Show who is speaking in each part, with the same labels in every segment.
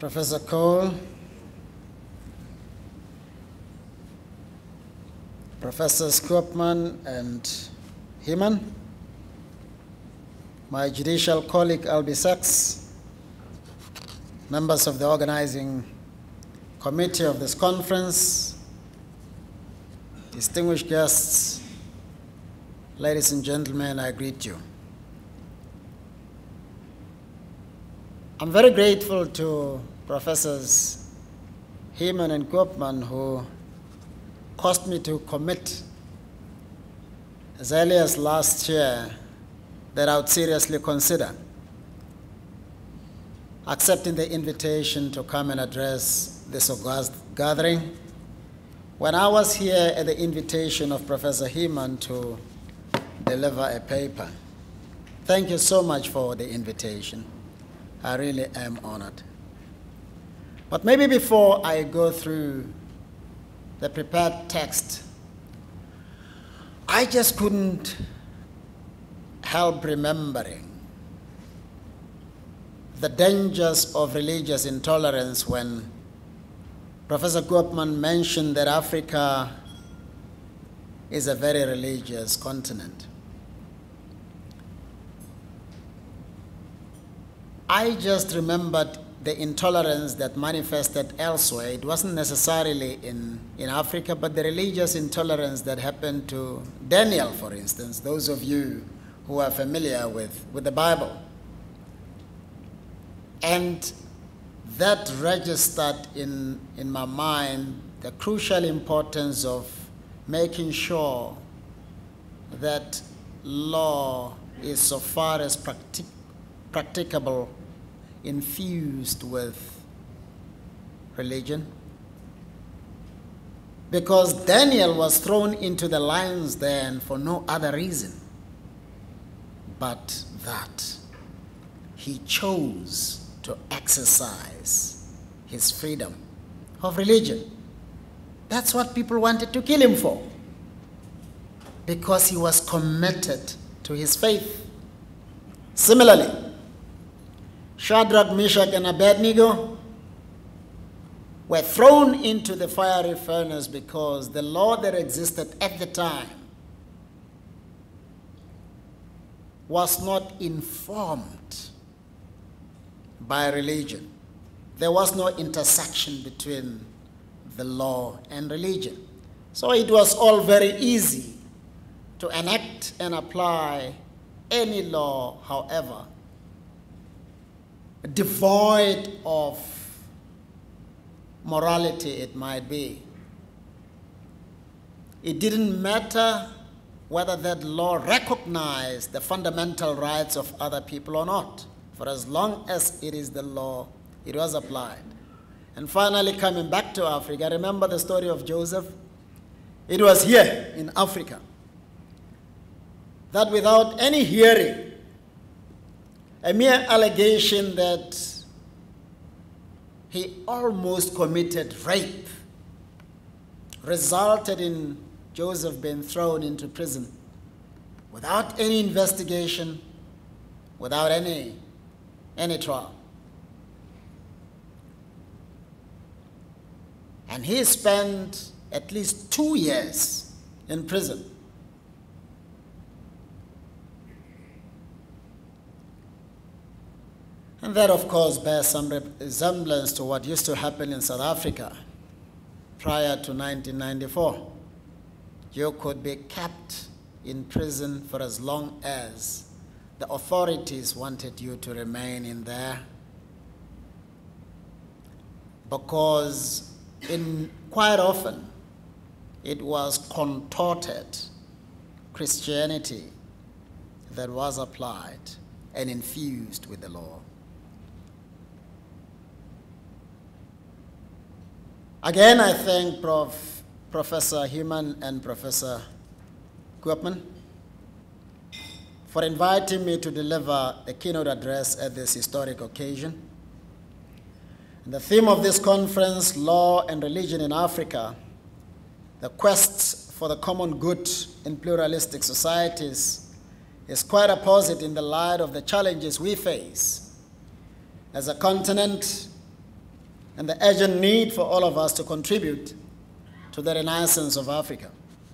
Speaker 1: Professor Cole, Professors Koopman and Heeman, my judicial colleague Albie Sachs, members of the organizing committee of this conference, distinguished guests, ladies and gentlemen, I greet you. I'm very grateful to Professors Heeman and Koopman who caused me to commit as early as last year that I would seriously consider accepting the invitation to come and address this august gathering when I was here at the invitation of Professor Heeman to deliver a paper. Thank you so much for the invitation. I really am honored. But maybe before I go through the prepared text, I just couldn't help remembering the dangers of religious intolerance when Professor Koopman mentioned that Africa is a very religious continent. I just remembered the intolerance that manifested elsewhere. It wasn't necessarily in Africa, but the religious intolerance that happened to Daniel, for instance, those of you who are familiar with the Bible. And that registered in my mind the crucial importance of making sure that law is, so far as practicable, infused with religion. Because Daniel was thrown into the lions den for no other reason but that he chose to exercise his freedom of religion. That's what people wanted to kill him for, because he was committed to his faith. Similarly, Shadrach, Meshach, and Abednego were thrown into the fiery furnace because the law that existed at the time was not informed by religion. There was no intersection between the law and religion. So it was all very easy to enact and apply any law, however devoid of morality it might be. It didn't matter whether that law recognized the fundamental rights of other people or not. For as long as it is the law, it was applied. And finally, coming back to Africa, remember the story of Joseph? It was here in Africa that without any hearing, a mere allegation that he almost committed rape resulted in Joseph being thrown into prison without any investigation, without any trial. And he spent at least 2 years in prison. And that, of course, bears some resemblance to what used to happen in South Africa prior to 1994. You could be kept in prison for as long as the authorities wanted you to remain in there, because quite often it was contorted Christianity that was applied and infused with the law. Again, I thank Professor Heeman and Professor Koopman for inviting me to deliver a keynote address at this historic occasion. And the theme of this conference, Law and Religion in Africa, the quest for the common good in pluralistic societies, is quite opposite in the light of the challenges we face as a continent and the urgent need for all of us to contribute to the renaissance of Africa.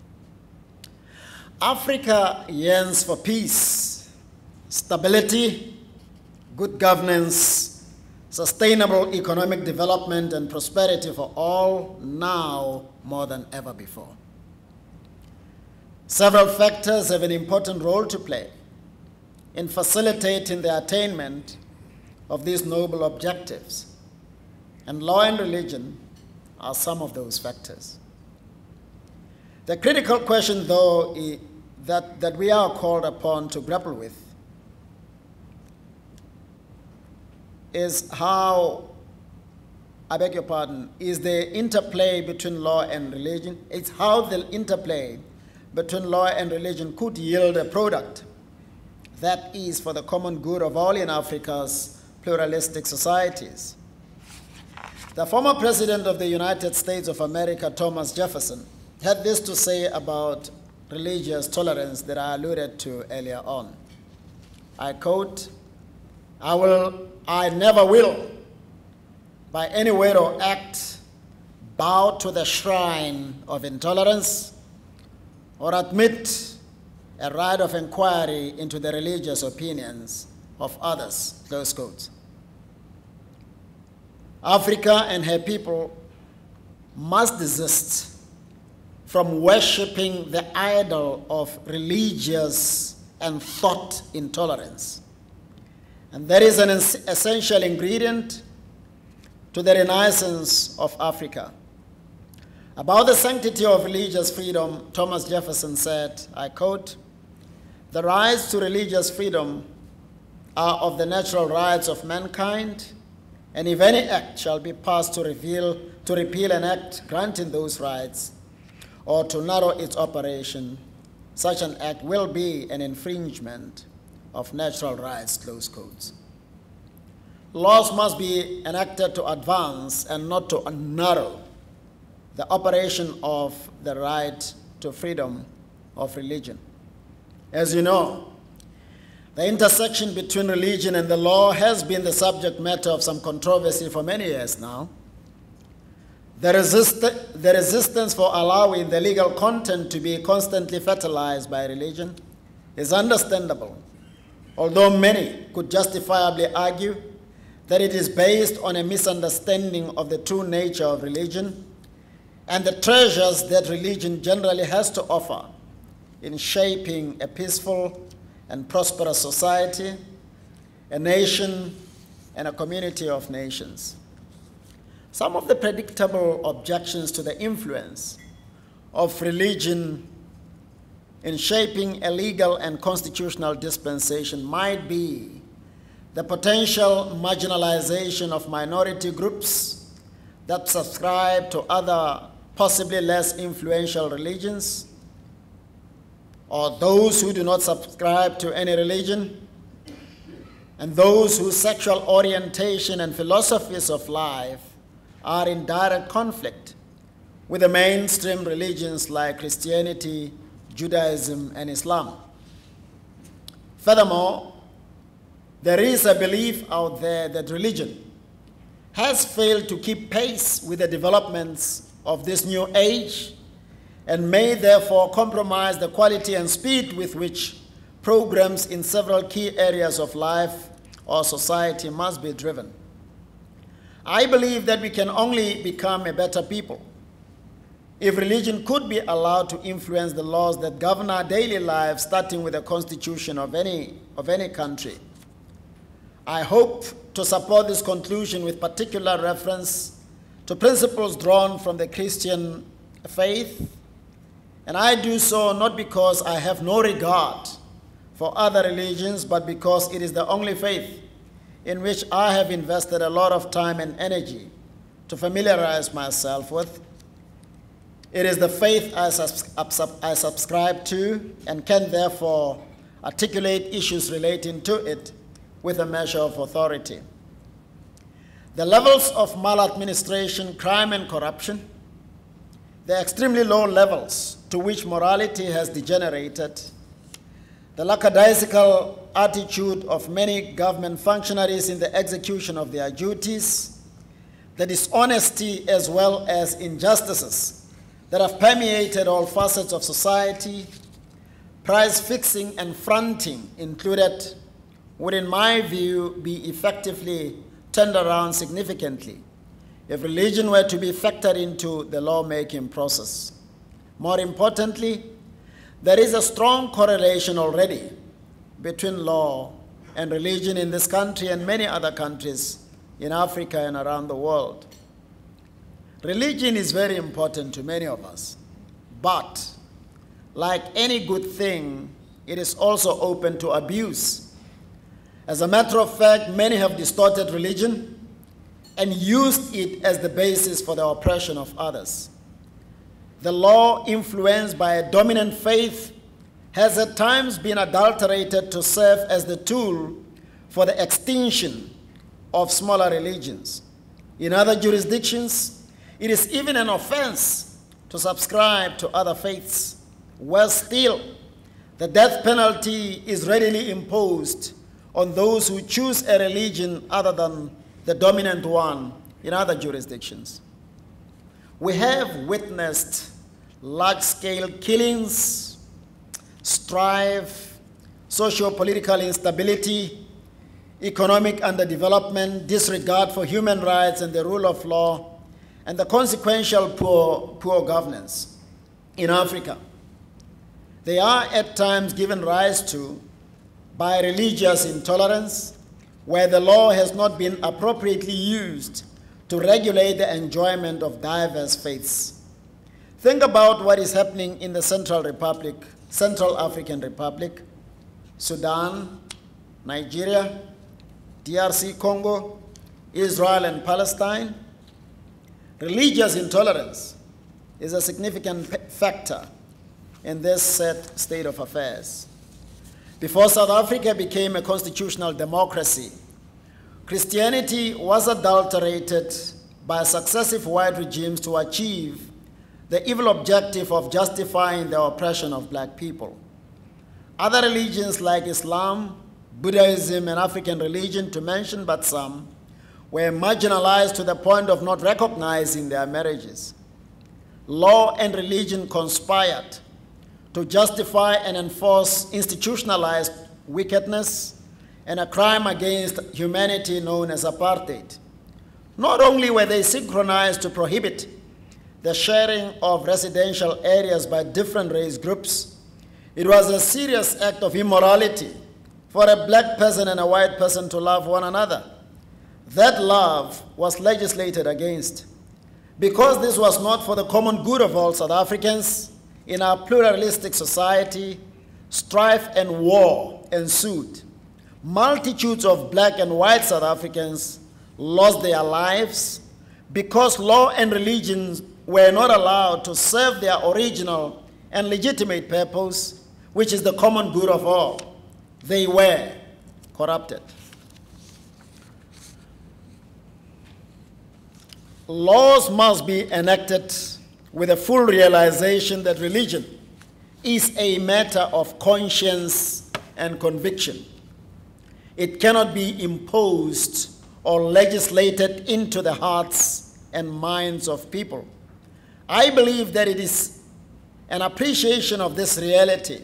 Speaker 1: Africa yearns for peace, stability, good governance, sustainable economic development, and prosperity for all now more than ever before. Several factors have an important role to play in facilitating the attainment of these noble objectives, and law and religion are some of those factors. The critical question, though, that we are called upon to grapple with is how, I beg your pardon, is the interplay between law and religion. It's how the interplay between law and religion could yield a product that is for the common good of all in Africa's pluralistic societies. The former President of the United States of America, Thomas Jefferson, had this to say about religious tolerance that I alluded to earlier on. I quote, I never will, by any word or act, bow to the shrine of intolerance or admit a right of inquiry into the religious opinions of others, close quotes. Africa and her people must desist from worshipping the idol of religious and thought intolerance. And that is an essential ingredient to the renaissance of Africa. About the sanctity of religious freedom, Thomas Jefferson said, I quote, "The rights to religious freedom are of the natural rights of mankind, and if any act shall be passed to repeal an act granting those rights, or to narrow its operation, such an act will be an infringement of natural rights," close quotes. Laws must be enacted to advance and not to narrow the operation of the right to freedom of religion. As you know, the intersection between religion and the law has been the subject matter of some controversy for many years now. The resistance for allowing the legal content to be constantly fertilized by religion is understandable, although many could justifiably argue that it is based on a misunderstanding of the true nature of religion and the treasures that religion generally has to offer in shaping a peaceful and prosperous society, a nation, and a community of nations. Some of the predictable objections to the influence of religion in shaping a legal and constitutional dispensation might be the potential marginalization of minority groups that subscribe to other, possibly less influential religions, or those who do not subscribe to any religion, and those whose sexual orientation and philosophies of life are in direct conflict with the mainstream religions like Christianity, Judaism, and Islam. Furthermore, there is a belief out there that religion has failed to keep pace with the developments of this new age and may therefore compromise the quality and speed with which programs in several key areas of life or society must be driven. I believe that we can only become a better people if religion could be allowed to influence the laws that govern our daily lives, starting with the constitution of any country. I hope to support this conclusion with particular reference to principles drawn from the Christian faith, and I do so not because I have no regard for other religions, but because it is the only faith in which I have invested a lot of time and energy to familiarize myself with. It is the faith I subscribe to and can therefore articulate issues relating to it with a measure of authority. The levels of maladministration, crime, and corruption, the extremely low levels to which morality has degenerated, the lackadaisical attitude of many government functionaries in the execution of their duties, the dishonesty as well as injustices that have permeated all facets of society, price fixing and fronting included, would in my view be effectively turned around significantly if religion were to be factored into the lawmaking process. More importantly, there is a strong correlation already between law and religion in this country and many other countries in Africa and around the world. Religion is very important to many of us, but like any good thing, it is also open to abuse. As a matter of fact, many have distorted religion and used it as the basis for the oppression of others. The law, influenced by a dominant faith, has at times been adulterated to serve as the tool for the extinction of smaller religions. In other jurisdictions, it is even an offense to subscribe to other faiths. Worse still, the death penalty is readily imposed on those who choose a religion other than the dominant one in other jurisdictions. We have witnessed large-scale killings, strife, socio-political instability, economic underdevelopment, disregard for human rights and the rule of law, and the consequential poor governance in Africa. They are at times given rise to by religious intolerance, where the law has not been appropriately used to regulate the enjoyment of diverse faiths. Think about what is happening in the Central African Republic, Sudan, Nigeria, DRC Congo, Israel and Palestine. Religious intolerance is a significant factor in this sad state of affairs. Before South Africa became a constitutional democracy, Christianity was adulterated by successive white regimes to achieve the evil objective of justifying the oppression of black people. Other religions like Islam, Buddhism, and African religion, to mention but some, were marginalized to the point of not recognizing their marriages. Law and religion conspired to justify and enforce institutionalized wickedness and a crime against humanity known as apartheid. Not only were they synchronized to prohibit the sharing of residential areas by different race groups, it was a serious act of immorality for a black person and a white person to love one another. That love was legislated against. Because this was not for the common good of all South Africans, in our pluralistic society, strife and war ensued. Multitudes of black and white South Africans lost their lives because law and religion were not allowed to serve their original and legitimate purpose, which is the common good of all. They were corrupted. Laws must be enacted with a full realization that religion is a matter of conscience and conviction. It cannot be imposed or legislated into the hearts and minds of people. I believe that it is an appreciation of this reality,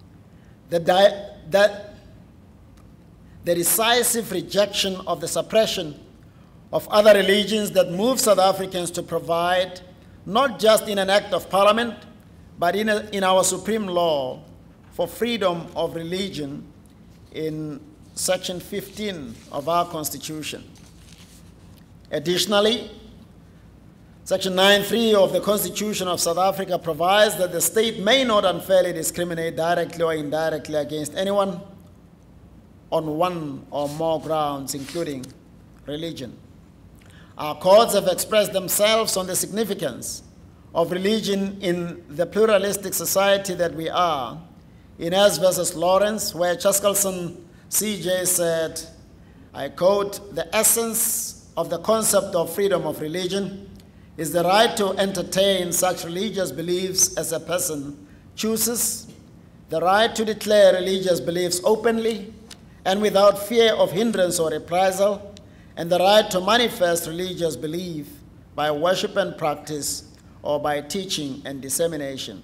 Speaker 1: that the decisive rejection of the suppression of other religions that move South Africans to provide, not just in an act of parliament, but in our supreme law for freedom of religion in Section 15 of our Constitution. Additionally, Section 9.3 of the Constitution of South Africa provides that the state may not unfairly discriminate directly or indirectly against anyone on one or more grounds, including religion. Our courts have expressed themselves on the significance of religion in the pluralistic society that we are. In S. versus Lawrence, where Chaskalson CJ said, I quote, "The essence of the concept of freedom of religion is the right to entertain such religious beliefs as a person chooses, the right to declare religious beliefs openly and without fear of hindrance or reprisal, and the right to manifest religious belief by worship and practice or by teaching and dissemination.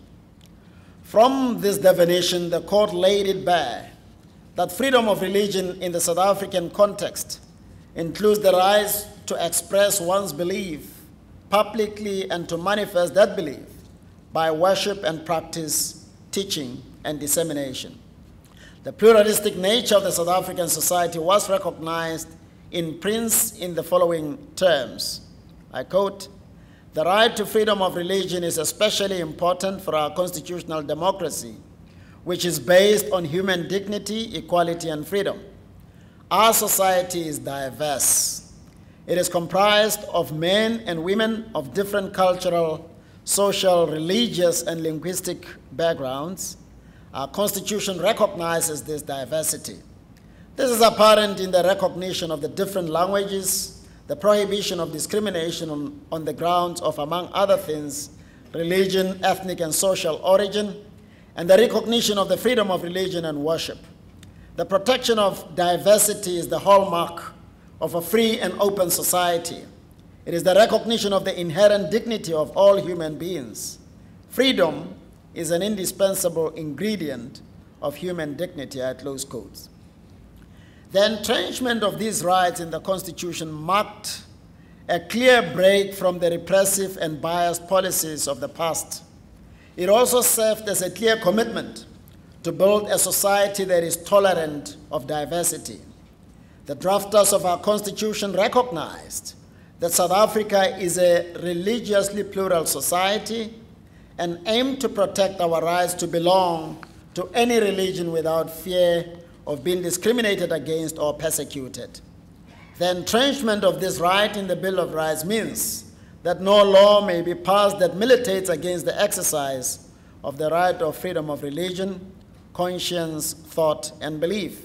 Speaker 1: From this definition, the court laid it bare that freedom of religion in the South African context includes the right to express one's belief publicly and to manifest that belief by worship and practice, teaching and dissemination. The pluralistic nature of the South African society was recognized in the following terms. I quote, "The right to freedom of religion is especially important for our constitutional democracy, which is based on human dignity, equality, and freedom. Our society is diverse. It is comprised of men and women of different cultural, social, religious, and linguistic backgrounds. Our Constitution recognizes this diversity. This is apparent in the recognition of the different languages, the prohibition of discrimination on the grounds of, among other things, religion, ethnic, and social origin, and the recognition of the freedom of religion and worship. The protection of diversity is the hallmark of a free and open society. It is the recognition of the inherent dignity of all human beings. Freedom is an indispensable ingredient of human dignity," I close quotes. The entrenchment of these rights in the Constitution marked a clear break from the repressive and biased policies of the past. It also served as a clear commitment to build a society that is tolerant of diversity. The drafters of our Constitution recognized that South Africa is a religiously plural society and aimed to protect our rights to belong to any religion without fear of being discriminated against or persecuted. The entrenchment of this right in the Bill of Rights means that no law may be passed that militates against the exercise of the right of freedom of religion, conscience, thought, and belief.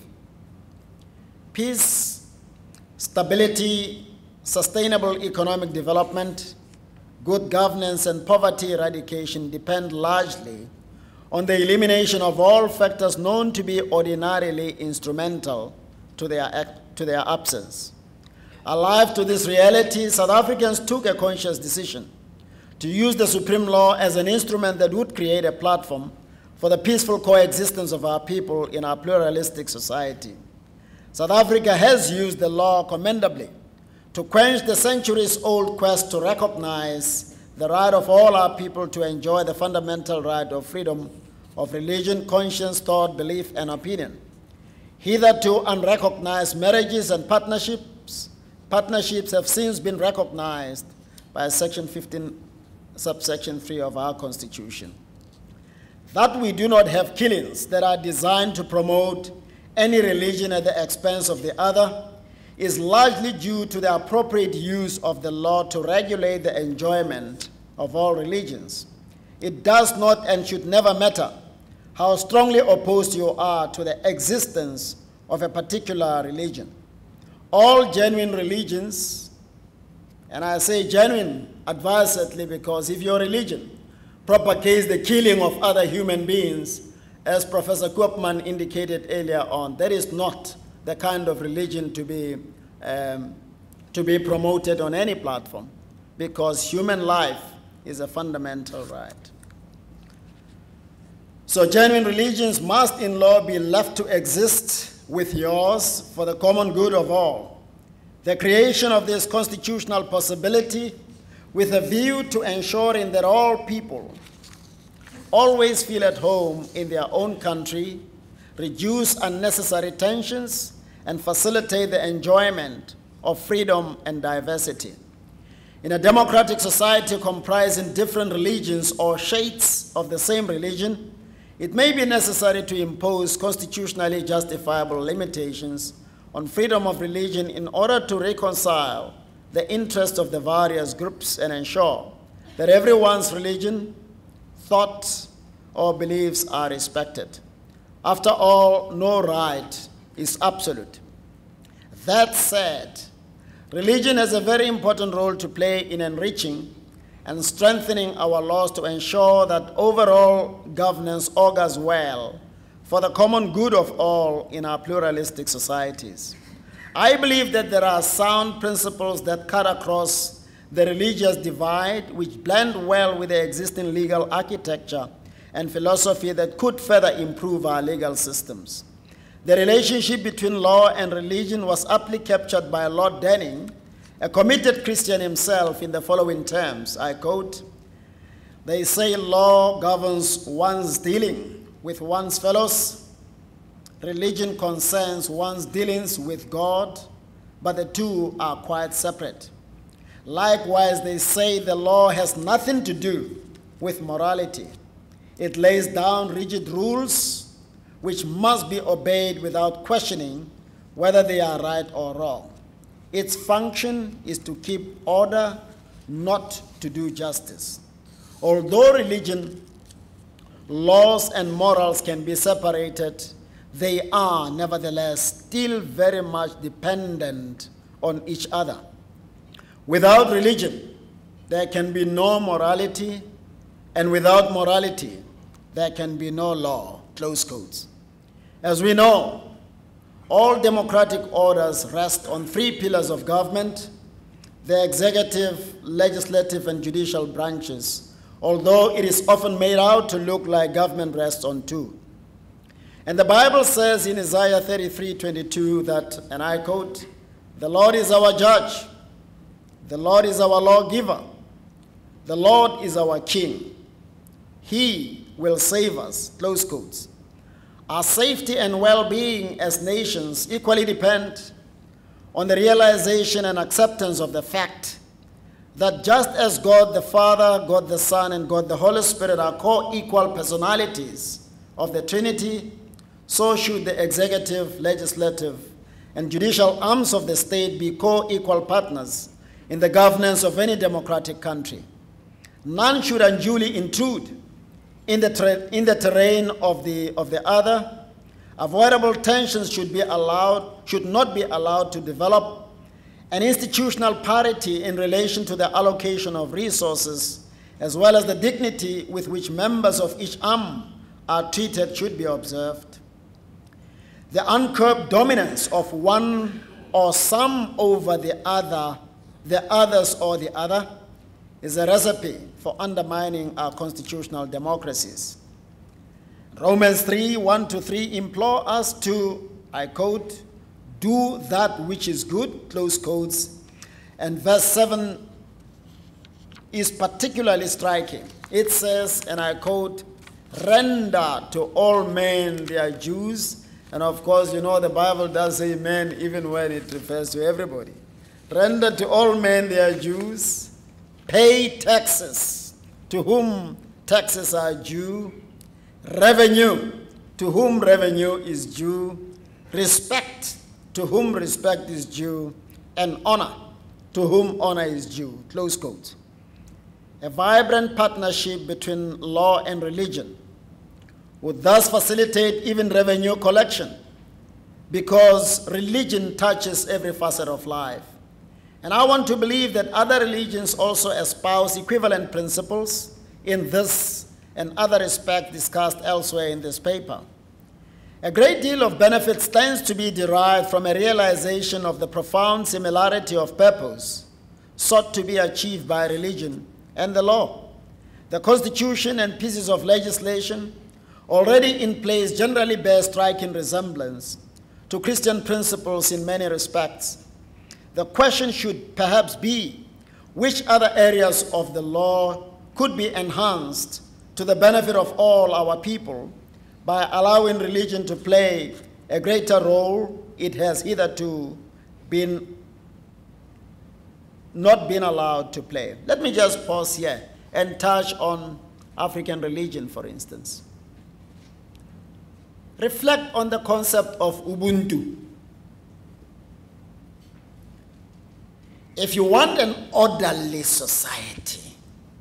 Speaker 1: Peace, stability, sustainable economic development, good governance, and poverty eradication depend largely on the elimination of all factors known to be ordinarily instrumental to their absence. Alive to this reality, South Africans took a conscious decision to use the supreme law as an instrument that would create a platform for the peaceful coexistence of our people in our pluralistic society. South Africa has used the law commendably to quench the centuries-old quest to recognize the right of all our people to enjoy the fundamental right of freedom of religion, conscience, thought, belief, and opinion. Hitherto unrecognized marriages and partnerships have since been recognized by Section 15, subsection 3 of our Constitution. That we do not have killings that are designed to promote any religion at the expense of the other is largely due to the appropriate use of the law to regulate the enjoyment of all religions. It does not and should never matter how strongly opposed you are to the existence of a particular religion. All genuine religions, and I say genuine advisedly because if your religion propagates the killing of other human beings, as Professor Koopman indicated earlier on, that is not the kind of religion to be promoted on any platform, because human life is a fundamental right. So genuine religions must in law be left to exist with yours for the common good of all. The creation of this constitutional possibility with a view to ensuring that all people always feel at home in their own country, reduce unnecessary tensions, and facilitate the enjoyment of freedom and diversity. In a democratic society comprising different religions or shades of the same religion, it may be necessary to impose constitutionally justifiable limitations on freedom of religion in order to reconcile the interests of the various groups and ensure that everyone's religion, thoughts, or beliefs are respected. After all, no right is absolute. That said, religion has a very important role to play in enriching and strengthening our laws to ensure that overall governance augurs well for the common good of all in our pluralistic societies. I believe that there are sound principles that cut across the religious divide, which blend well with the existing legal architecture and philosophy that could further improve our legal systems. The relationship between law and religion was aptly captured by Lord Denning, a committed Christian himself, in the following terms. I quote, "They say law governs one's dealing with one's fellows. Religion concerns one's dealings with God, but the two are quite separate. Likewise, they say the law has nothing to do with morality. It lays down rigid rules which must be obeyed without questioning whether they are right or wrong. Its function is to keep order, not to do justice. Although religion, laws, and morals can be separated, they are nevertheless still very much dependent on each other. Without religion, there can be no morality, and without morality, there can be no law," close quotes. As we know, all democratic orders rest on three pillars of government: the executive, legislative, and judicial branches, although it is often made out to look like government rests on two. And the Bible says in Isaiah 33:22 that, and I quote, "The Lord is our judge, the Lord is our lawgiver, the Lord is our king. He will save us," close quotes. Our safety and well-being as nations equally depend on the realization and acceptance of the fact that just as God the Father, God the Son, and God the Holy Spirit are co-equal personalities of the Trinity, so should the executive, legislative, and judicial arms of the state be co-equal partners in the governance of any democratic country. None should unduly intrude in the terrain of the other. Avoidable tensions should not be allowed to develop. An institutional parity in relation to the allocation of resources, as well as the dignity with which members of each arm are treated, should be observed. The uncurbed dominance of one or some over the others or the other, is a recipe for undermining our constitutional democracies. Romans 3:1-3 implore us to, I quote, "do that which is good," close quotes, and verse 7 is particularly striking. It says, and I quote, "Render to all men their dues," and of course, you know, the Bible does say men even when it refers to everybody. "Render to all men their dues, pay taxes to whom taxes are due, revenue to whom revenue is due, respect to whom respect is due, and honor to whom honor is due," close quote. A vibrant partnership between law and religion would thus facilitate even revenue collection, because religion touches every facet of life. And I want to believe that other religions also espouse equivalent principles in this and other respects discussed elsewhere in this paper. A great deal of benefit stands to be derived from a realization of the profound similarity of purpose sought to be achieved by religion and the law. The Constitution and pieces of legislation already in place generally bear striking resemblance to Christian principles in many respects. The question should perhaps be, which other areas of the law could be enhanced to the benefit of all our people by allowing religion to play a greater role it has hitherto not been allowed to play. Let me just pause here and touch on African religion, for instance. Reflect on the concept of Ubuntu. If you want an orderly society,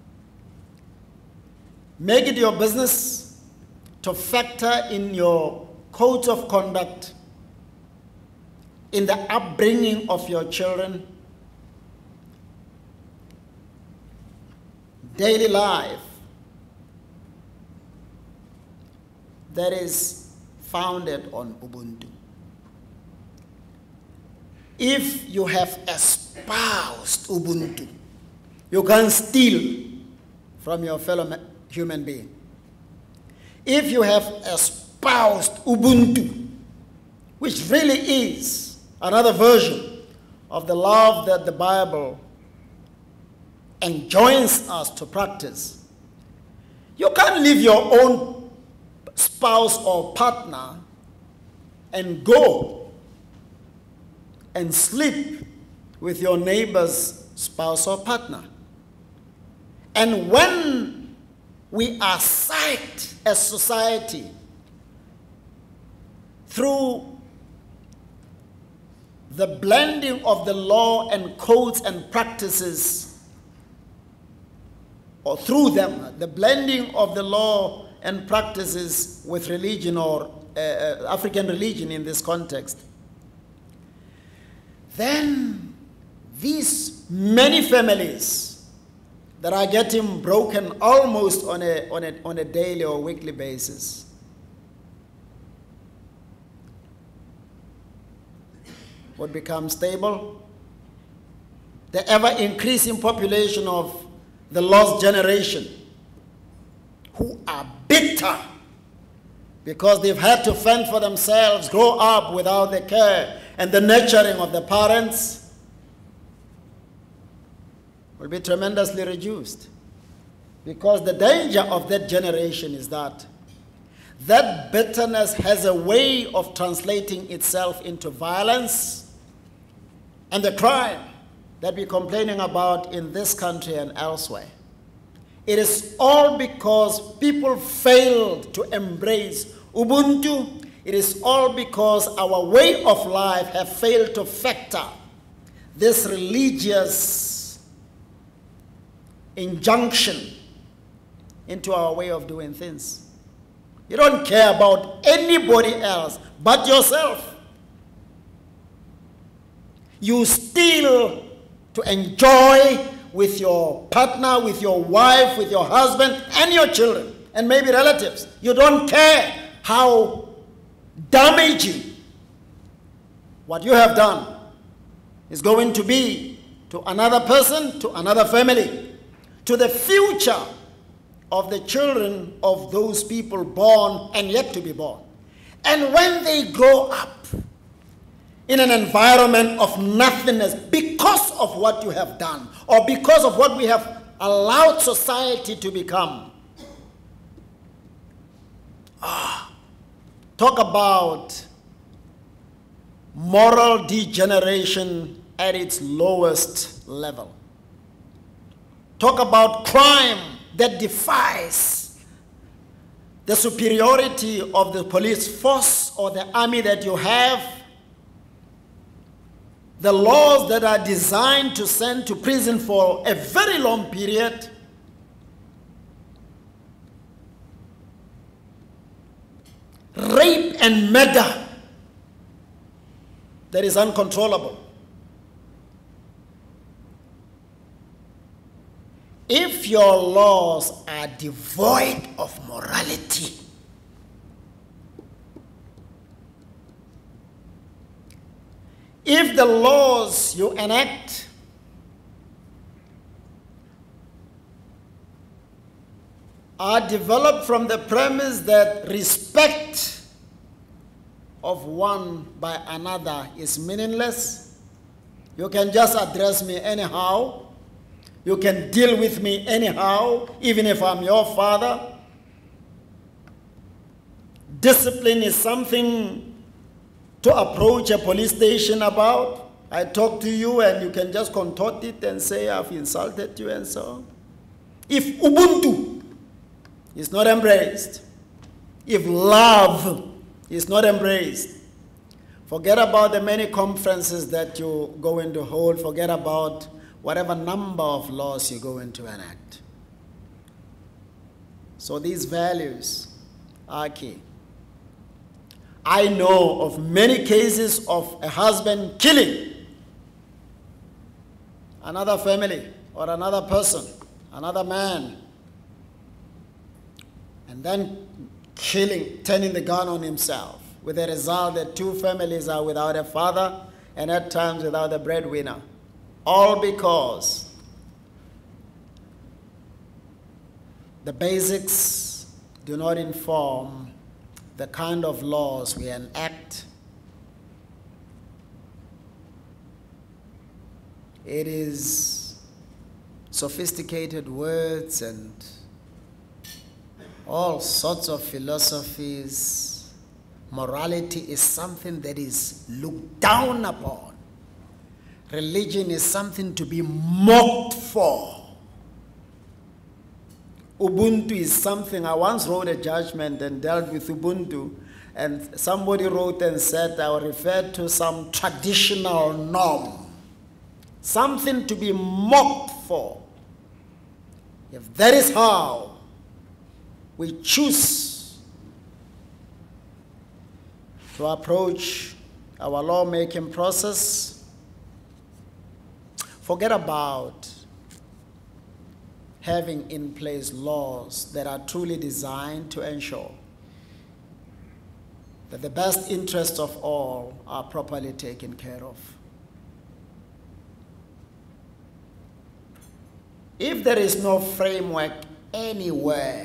Speaker 1: make it your business to factor in your code of conduct, in the upbringing of your children, daily life that is founded on Ubuntu. if you have espoused Ubuntu, you can't steal from your fellow human being. If you have espoused Ubuntu, which really is another version of the love that the Bible enjoins us to practice, you can't leave your own spouse or partner and go and sleep with your neighbor's spouse or partner. And when we are psyched as society through the blending of the law and codes and practices, or through them, the blending of the law and practices with religion or African religion in this context, then these many families that are getting broken almost on a daily or weekly basis would become stable. The ever-increasing population of the lost generation who are bitter because they've had to fend for themselves, grow up without the care and the nurturing of the parents, will be tremendously reduced. Because the danger of that generation is that that bitterness has a way of translating itself into violence and the crime that we're complaining about in this country and elsewhere. It is all because people failed to embrace Ubuntu. It is all because our way of life have failed to factor this religious injunction into our way of doing things. You don't care about anybody else but yourself. You steal to enjoy with your partner, with your wife, with your husband, and your children, and maybe relatives. You don't care how damaging what you have done is going to be to another person, to another family, to the future of the children of those people born and yet to be born. And when they grow up in an environment of nothingness because of what you have done or because of what we have allowed society to become, talk about moral degeneration at its lowest level. Talk about crime that defies the superiority of the police force or the army that you have, the laws that are designed to send to prison for a very long period, rape and murder that is uncontrollable. If your laws are devoid of morality, if the laws you enact are developed from the premise that respect of one by another is meaningless, you can just address me anyhow, you can deal with me anyhow, even if I'm your father. Discipline is something to approach a police station about. I talk to you and you can just contort it and say, I've insulted you and so on. If Ubuntu is not embraced, if love is not embraced, forget about the many conferences that you're going to hold, forget about whatever number of laws you're going to enact. So these values are key. I know of many cases of a husband killing another family or another person, another man, and then killing, turning the gun on himself, with the result that two families are without a father and at times without a breadwinner. All because the basics do not inform the kind of laws we enact. It is sophisticated words and all sorts of philosophies. Morality is something that is looked down upon. Religion is something to be mocked for. Ubuntu is something, I once wrote a judgment and dealt with Ubuntu, and somebody wrote and said I referred to some traditional norm, something to be mocked for. If that is how we choose to approach our lawmaking process, forget about having in place laws that are truly designed to ensure that the best interests of all are properly taken care of. If there is no framework anywhere,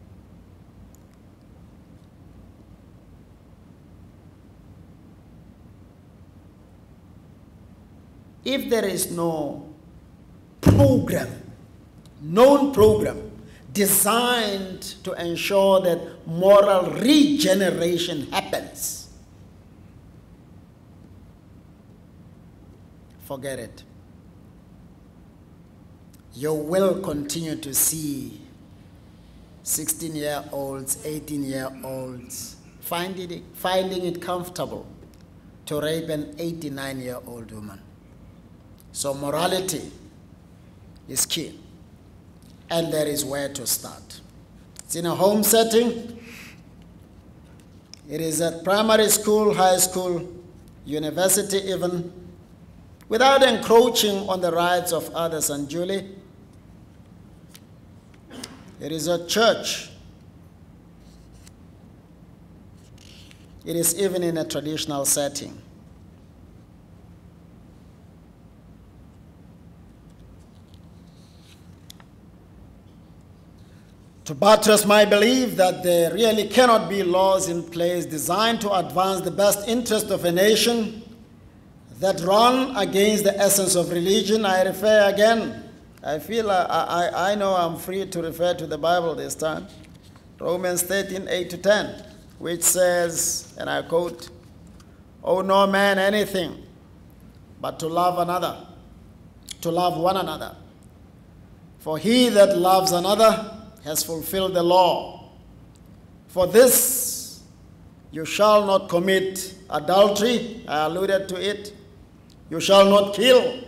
Speaker 1: if there is no program, known program designed to ensure that moral regeneration happens, forget it. You will continue to see 16-year-olds, 18-year-olds finding it comfortable to rape an 89-year-old woman. So morality is key, and there is where to start. It's in a home setting. It is at primary school, high school, university even, without encroaching on the rights of others unduly. It is at church. It is even in a traditional setting. To buttress my belief that there really cannot be laws in place designed to advance the best interest of a nation that run against the essence of religion, I refer again. I know I'm free to refer to the Bible this time. Romans 13, 8-10, which says, and I quote, "Owe no man anything but to love another, to love one another. For he that loves another has fulfilled the law. For this, you shall not commit adultery," I alluded to it. "You shall not kill.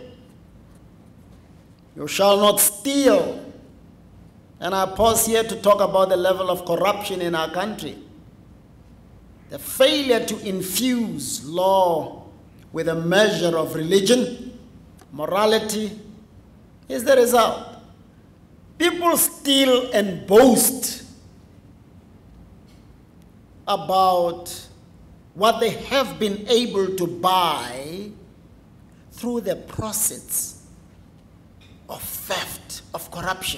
Speaker 1: You shall not steal." And I pause here to talk about the level of corruption in our country. The failure to infuse law with a measure of religion, morality, is the result. People steal and boast about what they have been able to buy through the process of theft, of corruption.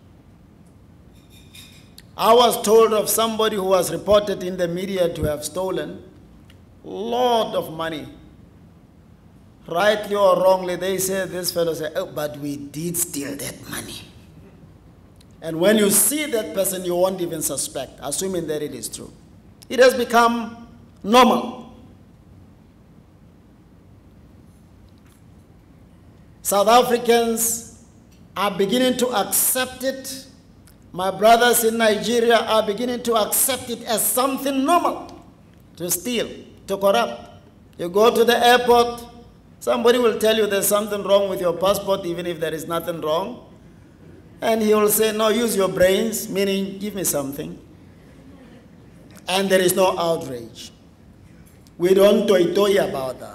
Speaker 1: I was told of somebody who was reported in the media to have stolen a lot of money. Rightly or wrongly, they say, this fellow said, "Oh, but we did steal that money." And when you see that person, you won't even suspect, assuming that it is true. It has become normal. South Africans are beginning to accept it. My brothers in Nigeria are beginning to accept it as something normal to steal, to corrupt. You go to the airport, somebody will tell you there's something wrong with your passport, even if there is nothing wrong. And he will say, "No, use your brains," meaning give me something. And there is no outrage. We don't toy about that.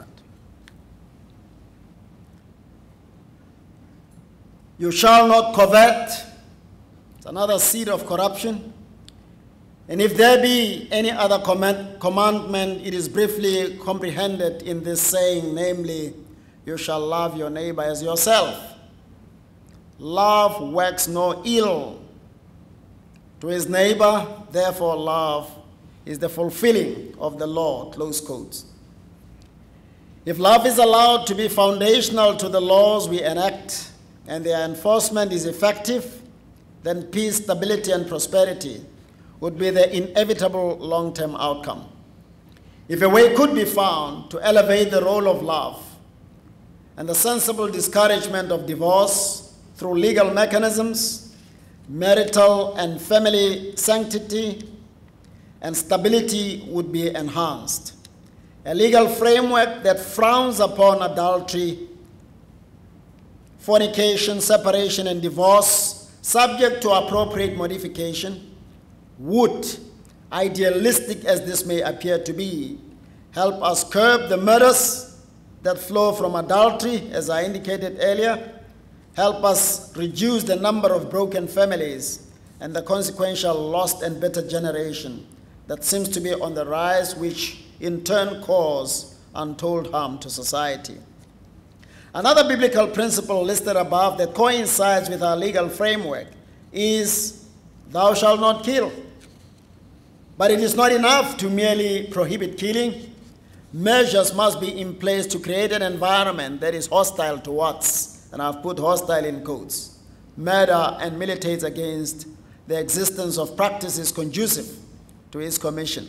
Speaker 1: "You shall not covet." It's another seed of corruption. And if there be any other commandment, it is briefly comprehended in this saying, namely, you shall love your neighbor as yourself. Love works no ill to his neighbor, therefore love is the fulfilling of the law, close quotes. If love is allowed to be foundational to the laws we enact and their enforcement is effective, then peace, stability, and prosperity would be the inevitable long-term outcome. If a way could be found to elevate the role of love and the sensible discouragement of divorce through legal mechanisms, marital and family sanctity and stability would be enhanced. A legal framework that frowns upon adultery, fornication, separation, and divorce, subject to appropriate modification, would, idealistic as this may appear to be, help us curb the murders that flow from adultery, as I indicated earlier, help us reduce the number of broken families and the consequential lost and bitter generation that seems to be on the rise, which in turn cause untold harm to society. Another biblical principle listed above that coincides with our legal framework is, thou shalt not kill. But it is not enough to merely prohibit killing. Measures must be in place to create an environment that is hostile towards, and I've put hostile in quotes, murder, and militates against the existence of practices conducive to its commission.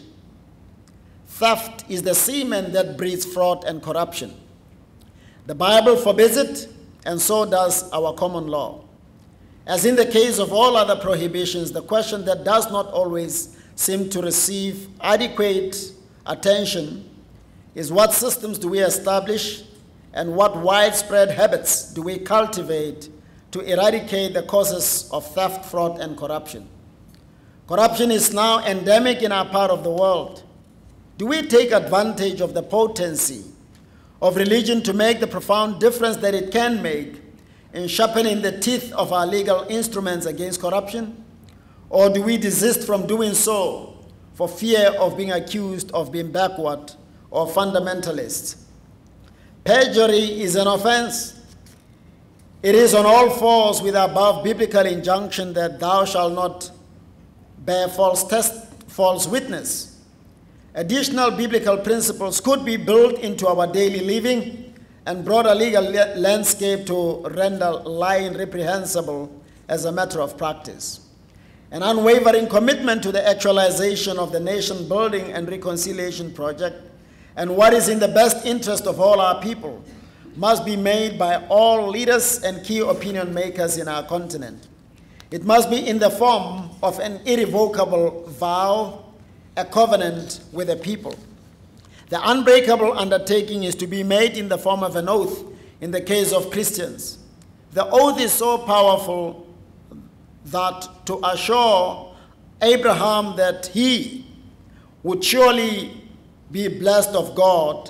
Speaker 1: Theft is the semen that breeds fraud and corruption. The Bible forbids it, and so does our common law. As in the case of all other prohibitions, the question that does not always seem to receive adequate attention is what systems do we establish and what widespread habits do we cultivate to eradicate the causes of theft, fraud, and corruption. Corruption is now endemic in our part of the world. Do we take advantage of the potency of religion to make the profound difference that it can make in sharpening the teeth of our legal instruments against corruption? Or do we desist from doing so for fear of being accused of being backward or fundamentalist? Perjury is an offense. It is on all fours with the above biblical injunction that thou shalt not bear false witness. Additional biblical principles could be built into our daily living and broader legal landscape to render lying reprehensible as a matter of practice. An unwavering commitment to the actualization of the nation-building and reconciliation project and what is in the best interest of all our people must be made by all leaders and key opinion makers in our continent. It must be in the form of an irrevocable vow, a covenant with the people. The unbreakable undertaking is to be made in the form of an oath in the case of Christians. The oath is so powerful that to assure Abraham that he would surely be blessed of God,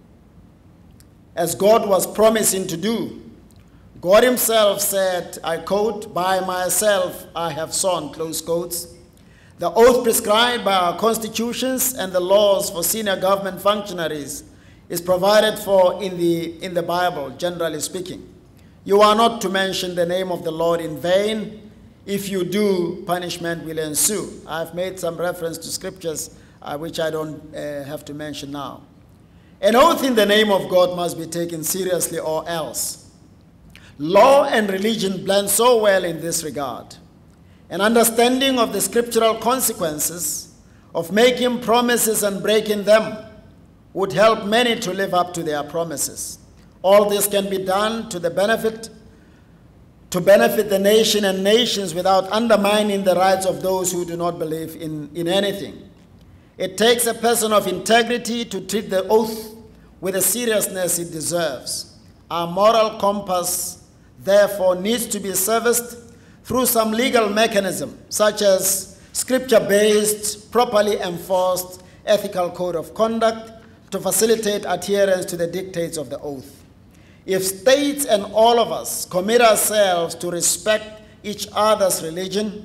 Speaker 1: as God was promising to do, God himself said, I quote, by myself I have sworn, close quotes. The oath prescribed by our constitutions and the laws for senior government functionaries is provided for in the Bible, generally speaking. You are not to mention the name of the Lord in vain. If you do, punishment will ensue. I've made some reference to scriptures which I don't have to mention now. An oath in the name of God must be taken seriously or else. Law and religion blend so well in this regard. An understanding of the scriptural consequences of making promises and breaking them would help many to live up to their promises. All this can be done to benefit the nation and nations without undermining the rights of those who do not believe in anything. It takes a person of integrity to treat the oath with the seriousness it deserves. Our moral compass, therefore, needs to be serviced through some legal mechanism, such as scripture-based, properly enforced ethical code of conduct to facilitate adherence to the dictates of the oath. If states and all of us commit ourselves to respect each other's religion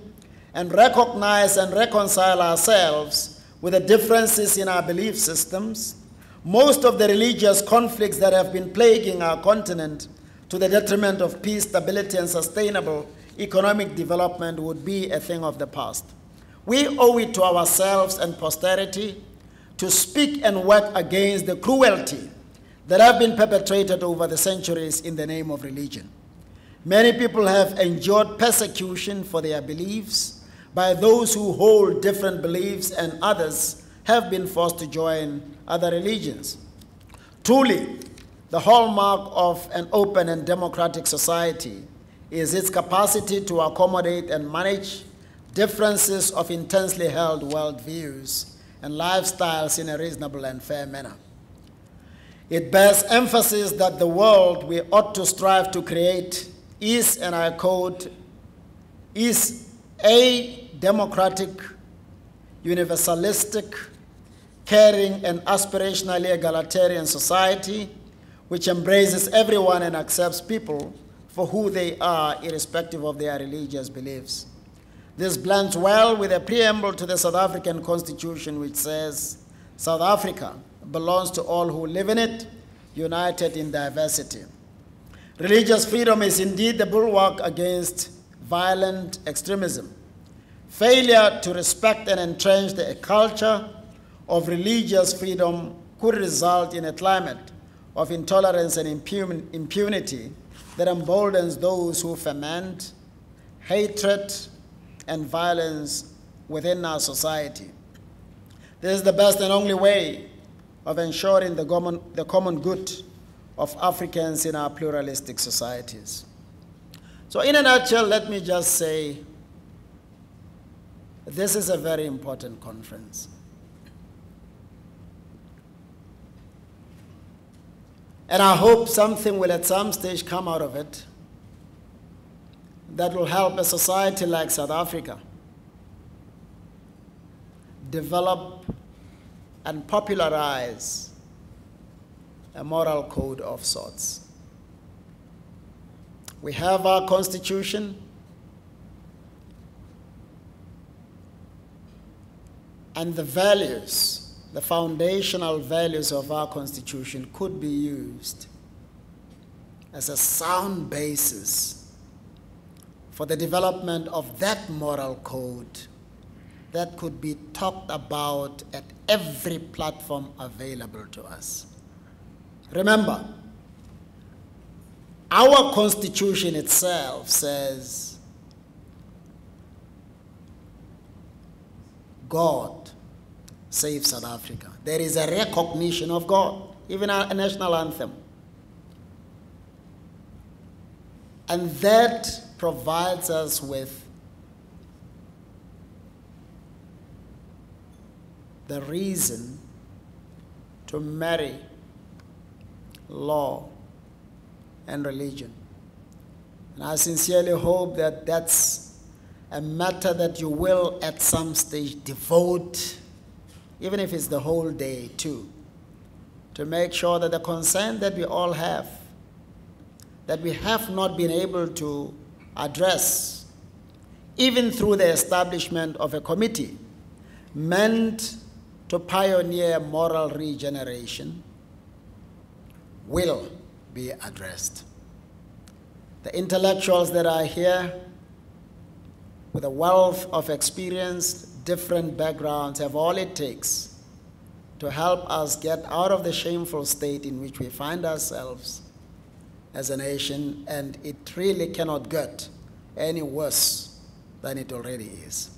Speaker 1: and recognize and reconcile ourselves with the differences in our belief systems, most of the religious conflicts that have been plaguing our continent to the detriment of peace, stability, and sustainable economic development would be a thing of the past. We owe it to ourselves and posterity to speak and work against the cruelty that have been perpetrated over the centuries in the name of religion. Many people have endured persecution for their beliefs by those who hold different beliefs, and others have been forced to join other religions. Truly, the hallmark of an open and democratic society is its capacity to accommodate and manage differences of intensely held worldviews and lifestyles in a reasonable and fair manner. It bears emphasis that the world we ought to strive to create is, and I quote, is a democratic, universalistic, caring, and aspirationally egalitarian society which embraces everyone and accepts people for who they are, irrespective of their religious beliefs. This blends well with a preamble to the South African Constitution, which says, South Africa belongs to all who live in it, united in diversity. Religious freedom is indeed the bulwark against violent extremism. Failure to respect and entrench the culture of religious freedom could result in a climate of intolerance and impunity that emboldens those who foment hatred and violence within our society. This is the best and only way of ensuring the common good of Africans in our pluralistic societies. So in a nutshell, let me just say, this is a very important conference. And I hope something will at some stage come out of it that will help a society like South Africa develop and popularize a moral code of sorts. We have our Constitution, and the values, the foundational values of our Constitution could be used as a sound basis for the development of that moral code that could be talked about at every platform available to us. Remember, our Constitution itself says God save South Africa. There is a recognition of God, even a national anthem. And that provides us with the reason to marry law and religion. And I sincerely hope that that's a matter that you will at some stage devote, even if it's the whole day to make sure that the concern that we all have, that we have not been able to address, even through the establishment of a committee meant to pioneer moral regeneration, will be addressed. The intellectuals that are here, with a wealth of experience, different backgrounds, have all it takes to help us get out of the shameful state in which we find ourselves as a nation, and it really cannot get any worse than it already is.